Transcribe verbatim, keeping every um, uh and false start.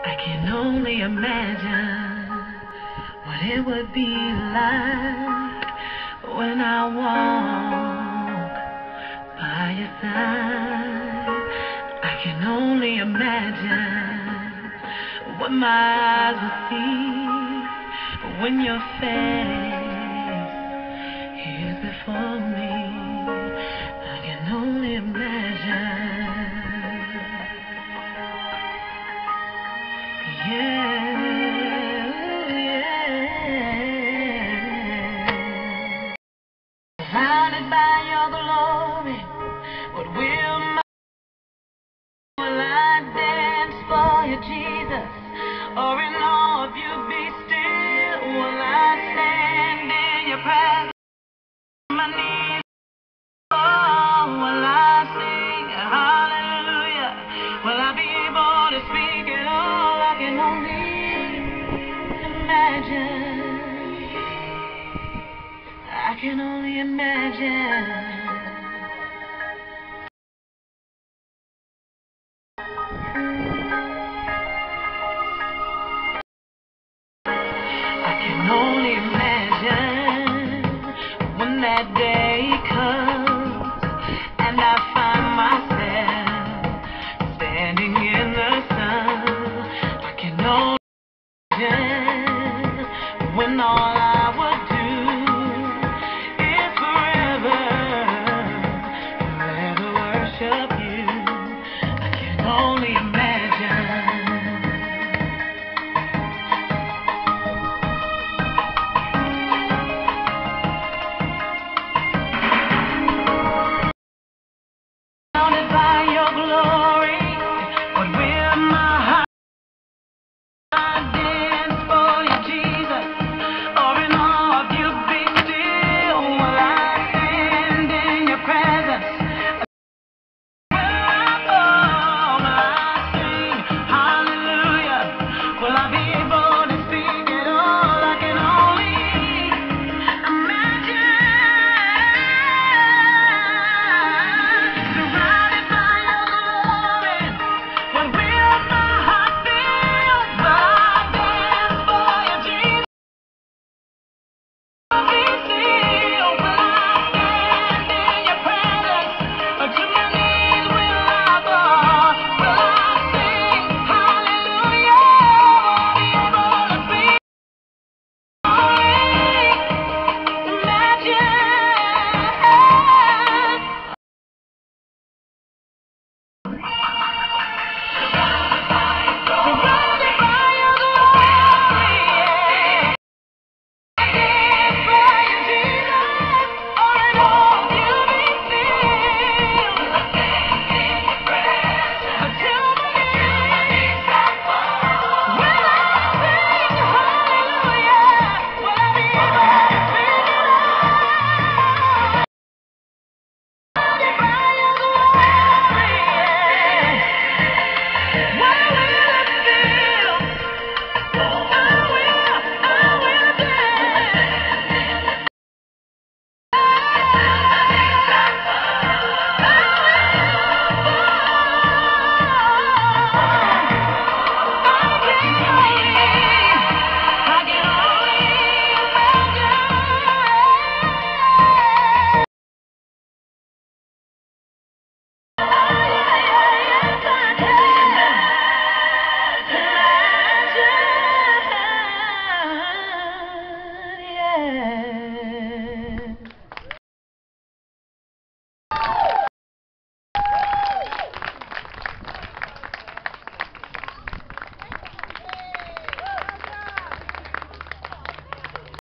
I can only imagine what it would be like when I walk by your side. I can only imagine what my eyes will see when your face is before me. I can only imagine. Yeah, yeah. Surrounded by your glory, what will my will I dance for you, Jesus? Or in all of you be still? Will I stand in your presence? My knees. Oh, will I sing hallelujah? Will I be able to speak it all? I can only imagine. I can only imagine.